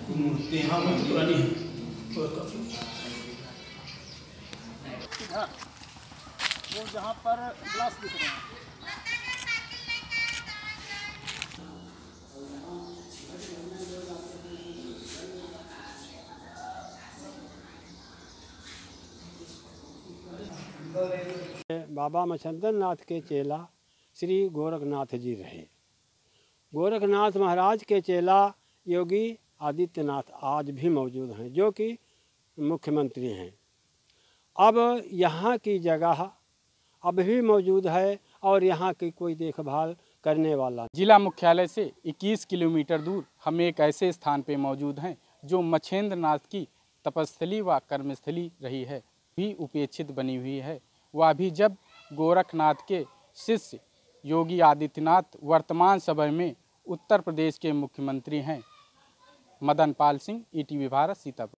मूर्ति यहाँ बहुत पुरानी है और काफी वो जहाँ पर ग्लास दिख रहे हैं। बाबा मच्छिंद्र नाथ के चेला श्री गोरखनाथ जी रहे। गोरखनाथ महाराज के चेला योगी आदित्यनाथ आज भी मौजूद हैं, जो कि मुख्यमंत्री हैं। अब यहाँ की जगह अब भी मौजूद है और यहाँ की कोई देखभाल करने वाला। जिला मुख्यालय से 21 किलोमीटर दूर हम एक ऐसे स्थान पे मौजूद हैं जो मच्छिंद्र नाथ की तपस्थली व कर्मस्थली रही है, भी उपेक्षित बनी हुई है। वह भी जब गोरखनाथ के शिष्य योगी आदित्यनाथ वर्तमान समय में उत्तर प्रदेश के मुख्यमंत्री हैं। मदन पाल सिंह, ETV भारत, सीतापुर।